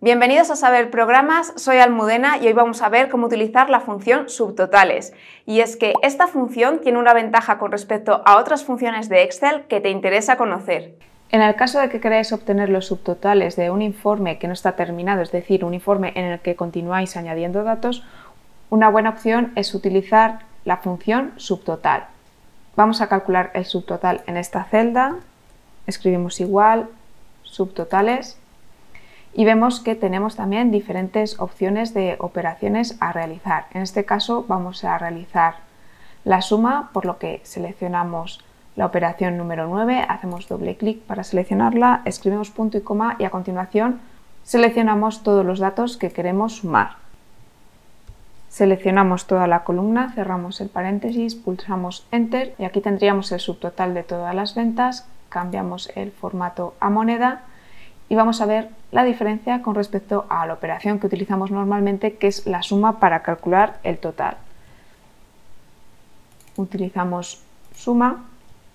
Bienvenidos a Saber Programas, soy Almudena y hoy vamos a ver cómo utilizar la función subtotales. Y es que esta función tiene una ventaja con respecto a otras funciones de Excel que te interesa conocer. En el caso de que queráis obtener los subtotales de un informe que no está terminado, es decir, un informe en el que continuáis añadiendo datos, una buena opción es utilizar la función subtotal. Vamos a calcular el subtotal en esta celda, escribimos igual, subtotales, y vemos que tenemos también diferentes opciones de operaciones a realizar. En este caso vamos a realizar la suma, por lo que seleccionamos la operación número 9, hacemos doble clic para seleccionarla, escribimos punto y coma y a continuación seleccionamos todos los datos que queremos sumar. Seleccionamos toda la columna, cerramos el paréntesis, pulsamos Enter y aquí tendríamos el subtotal de todas las ventas, cambiamos el formato a moneda y vamos a ver la diferencia con respecto a la operación que utilizamos normalmente, que es la suma para calcular el total. Utilizamos suma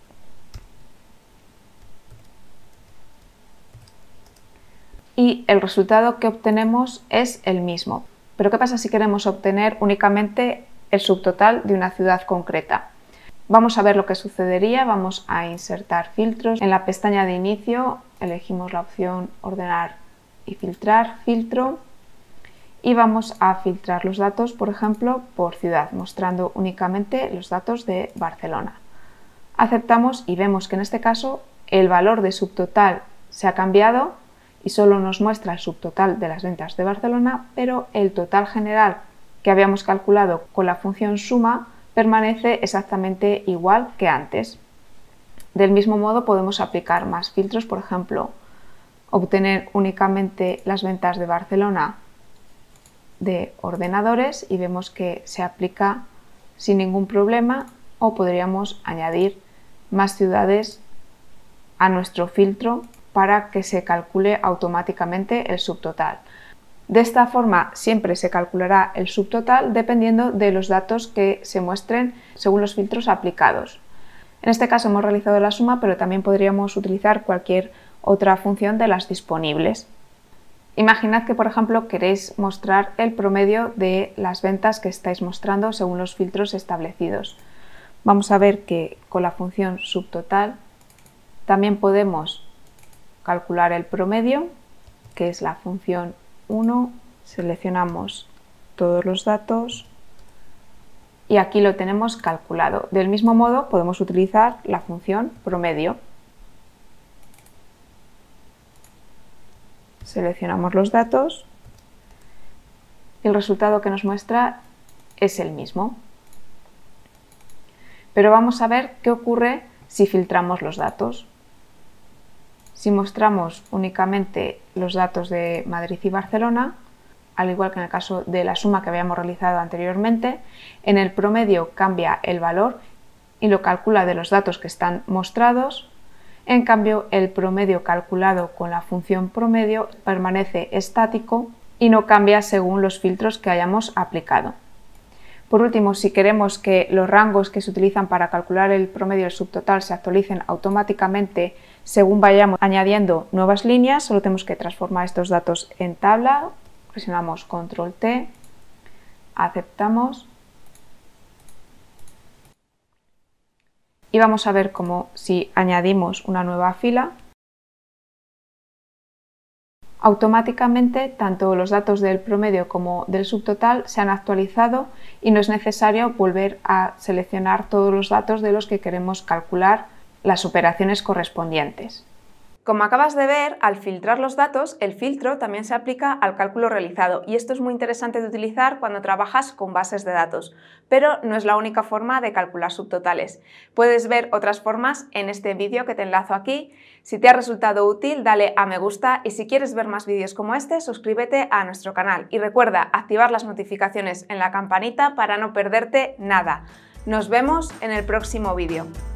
y el resultado que obtenemos es el mismo. Pero ¿qué pasa si queremos obtener únicamente el subtotal de una ciudad concreta? Vamos a ver lo que sucedería, vamos a insertar filtros. En la pestaña de inicio elegimos la opción ordenar y filtrar, filtro, y vamos a filtrar los datos, por ejemplo, por ciudad, mostrando únicamente los datos de Barcelona. Aceptamos y vemos que en este caso el valor de subtotal se ha cambiado y solo nos muestra el subtotal de las ventas de Barcelona, pero el total general que habíamos calculado con la función suma permanece exactamente igual que antes. Del mismo modo podemos aplicar más filtros, por ejemplo, obtener únicamente las ventas de Barcelona de ordenadores y vemos que se aplica sin ningún problema, o podríamos añadir más ciudades a nuestro filtro para que se calcule automáticamente el subtotal. De esta forma siempre se calculará el subtotal dependiendo de los datos que se muestren según los filtros aplicados. En este caso hemos realizado la suma, pero también podríamos utilizar cualquier otra función de las disponibles. Imaginad que, por ejemplo, queréis mostrar el promedio de las ventas que estáis mostrando según los filtros establecidos. Vamos a ver que con la función subtotal también podemos calcular el promedio, que es la función 1, seleccionamos todos los datos y aquí lo tenemos calculado. Del mismo modo podemos utilizar la función promedio. Seleccionamos los datos y el resultado que nos muestra es el mismo. Pero vamos a ver qué ocurre si filtramos los datos. Si mostramos únicamente los datos de Madrid y Barcelona, al igual que en el caso de la suma que habíamos realizado anteriormente, en el promedio cambia el valor y lo calcula de los datos que están mostrados. En cambio, el promedio calculado con la función promedio permanece estático y no cambia según los filtros que hayamos aplicado. Por último, si queremos que los rangos que se utilizan para calcular el promedio del subtotal se actualicen automáticamente según vayamos añadiendo nuevas líneas, solo tenemos que transformar estos datos en tabla, presionamos Control T, aceptamos y vamos a ver cómo si añadimos una nueva fila, automáticamente tanto los datos del promedio como del subtotal se han actualizado y no es necesario volver a seleccionar todos los datos de los que queremos calcular las operaciones correspondientes. Como acabas de ver, al filtrar los datos, el filtro también se aplica al cálculo realizado y esto es muy interesante de utilizar cuando trabajas con bases de datos, pero no es la única forma de calcular subtotales. Puedes ver otras formas en este vídeo que te enlazo aquí. Si te ha resultado útil, dale a me gusta y si quieres ver más vídeos como este, suscríbete a nuestro canal y recuerda activar las notificaciones en la campanita para no perderte nada. Nos vemos en el próximo vídeo.